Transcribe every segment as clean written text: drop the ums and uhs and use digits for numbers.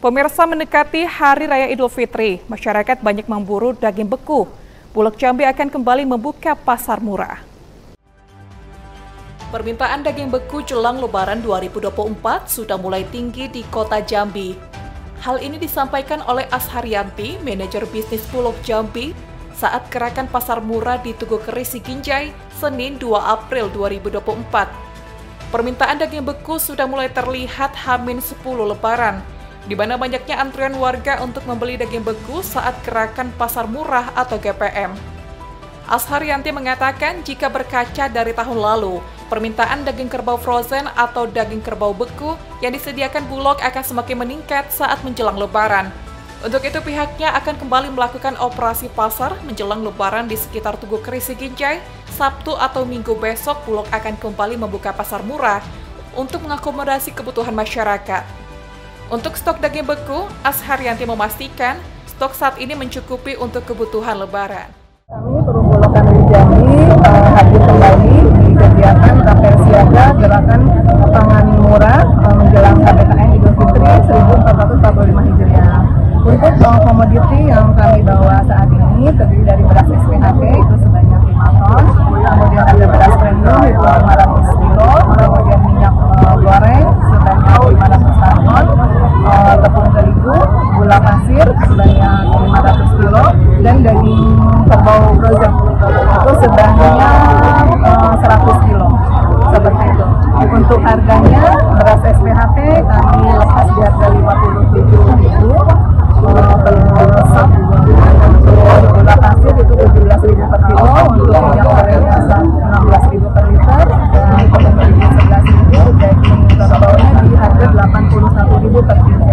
Pemirsa, mendekati Hari Raya Idul Fitri, masyarakat banyak memburu daging beku. Bulog Jambi akan kembali membuka pasar murah. Permintaan daging beku jelang Lebaran 2024 sudah mulai tinggi di kota Jambi. Hal ini disampaikan oleh Asharyanti, manajer bisnis Bulog Jambi, saat gerakan pasar murah di Tugu Keris Siginjai, Senin 2 April 2024. Permintaan daging beku sudah mulai terlihat H-10 Lebaran, di mana banyaknya antrian warga untuk membeli daging beku saat gerakan pasar murah atau GPM. Asharyanti mengatakan jika berkaca dari tahun lalu, permintaan daging kerbau frozen atau daging kerbau beku yang disediakan Bulog akan semakin meningkat saat menjelang Lebaran. Untuk itu pihaknya akan kembali melakukan operasi pasar menjelang Lebaran di sekitar Tugu Keris Siginjai. Sabtu atau Minggu besok Bulog akan kembali membuka pasar murah untuk mengakomodasi kebutuhan masyarakat. Untuk stok daging beku, Asharyanti memastikan stok saat ini mencukupi untuk kebutuhan Lebaran. Kami Bulog Jambi hadir kembali di kegiatan Tapel Siaga Gerakan Pangan Murah menjelang KPKN Idul Fitri 1445 Hijriah. Untuk komoditi yang kami bawa saat ini terdiri dari beras SPHP itu sebanyak 5 ton, kemudian ada beras premium itu 500 kilo, kemudian minyak goreng sebanyak 500 ton, tepung terigu, gula pasir sebanyak 500 kilo, dan daging kerbau frozen itu sebanyak 100 kilo. Seperti itu. Untuk harganya beras SPHP kami lepas di harga 57.000. Sop, gula pasir itu 17.000 per kilo, untuk minyak gorengnya 16.000 per liter, dan tepung terigu 11.000, daging kerbaunya di harga 81.000 per kilo.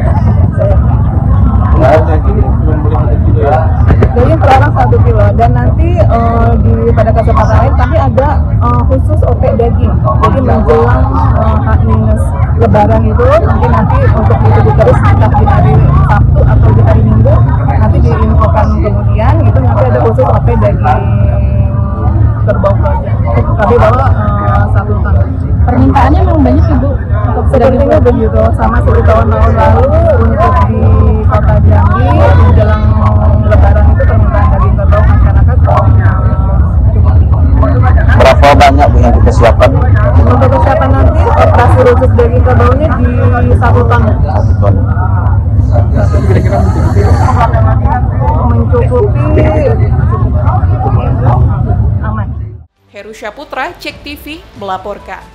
Daging per orang 1 kilo, dan nanti pada kesempatan lain kami ada khusus OP daging. Jadi menjelang H- Lebaran itu nanti untuk di Tugu Keris entah di hari Sabtu atau di hari Minggu nanti diinfokan kemudian itu nanti ada khusus OP daging kerbau frozen. Kami bawa 1 ton. Permintaannya memang banyak Ibu. Sepertinya begitu, sama seperti tahun-tahun lalu untuk di kota Jambi menjelang Lebaran itu permintaan daging kerbau masyarakat berapa banyak Bu yang kita siapkan? Untuk kesiapan nanti operasi khusus daging kerbaunya di 1 ton. 1 ton. Mencukupi aman. Heru Syaputra, Cek TV melaporkan.